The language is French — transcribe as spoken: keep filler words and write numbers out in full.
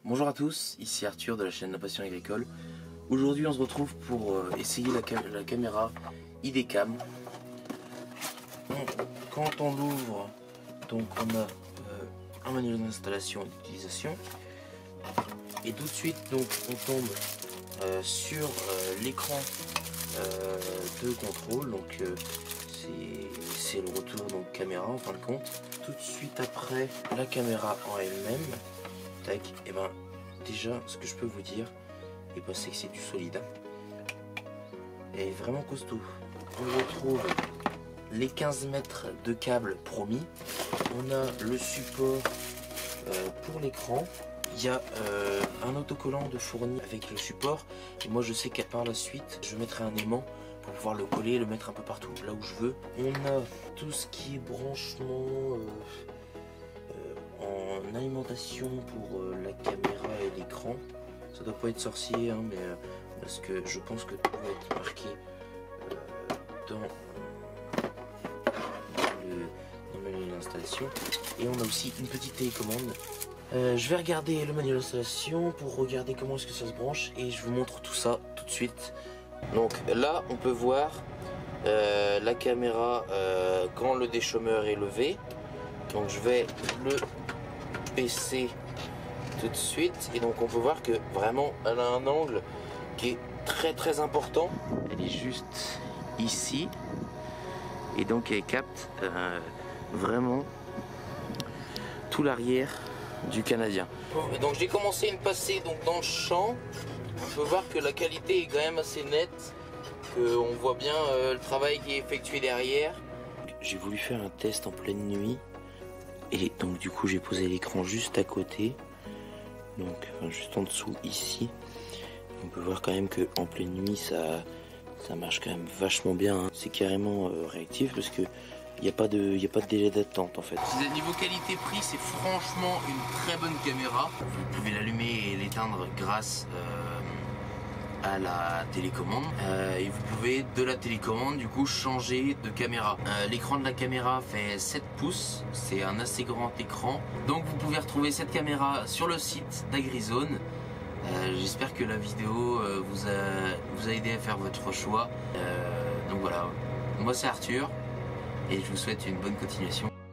Bonjour à tous, ici Arthur de la chaîne La Passion Agricole. Aujourd'hui on se retrouve pour euh, essayer la, cam la caméra IDECAM. Donc, quand on l'ouvre, donc on a euh, un manuel d'installation et d'utilisation. Et tout de suite donc on tombe euh, sur euh, l'écran euh, de contrôle. Donc euh, c'est le retour donc caméra en fin de compte. Tout de suite après la caméra en elle-même. Tac, et ben déjà ce que je peux vous dire, et ben, c'est que c'est du solide. Elle est vraiment costaud. On retrouve les quinze mètres de câble promis. On a le support euh, pour l'écran. Il y a euh, un autocollant de fourni avec le support. Et moi je sais qu'à par la suite, je mettrai un aimant pour pouvoir le coller et le mettre un peu partout, là où je veux. On a tout ce qui est branchement euh, euh, en alimentation pour euh, la caméra et l'écran. Ça doit pas être sorcier, hein, mais euh, parce que je pense que tout va être marqué euh, dans, dans le, dans le manuel d'installation. Et on a aussi une petite télécommande. Euh, je vais regarder le manuel d'installation pour regarder comment est-ce que ça se branche et je vous montre tout ça tout de suite. Donc là on peut voir euh, la caméra euh, quand le déchômeur est levé. Donc je vais le baisser tout de suite et donc on peut voir que vraiment elle a un angle qui est très très important. Elle est juste ici et donc elle capte euh, vraiment tout l'arrière du Canadien. Donc j'ai commencé à me passer donc dans le champ. On peut voir que la qualité est quand même assez nette, qu'on voit bien euh, le travail qui est effectué derrière. J'ai voulu faire un test en pleine nuit et donc du coup j'ai posé l'écran juste à côté, donc enfin, juste en dessous ici. On peut voir quand même que en pleine nuit ça, ça marche quand même vachement bien, hein. C'est carrément euh, réactif parce que il n'y a pas de, y a pas de délai d'attente en fait. Niveau qualité-prix, c'est franchement une très bonne caméra. Vous pouvez l'allumer et l'éteindre grâce euh, à la télécommande. Euh, et vous pouvez de la télécommande du coup changer de caméra. Euh, L'écran de la caméra fait sept pouces, c'est un assez grand écran. Donc vous pouvez retrouver cette caméra sur le site d'Agrizone. Euh, J'espère que la vidéo euh, vous, a, vous a aidé à faire votre choix. Euh, donc voilà, moi c'est Arthur. Et je vous souhaite une bonne continuation.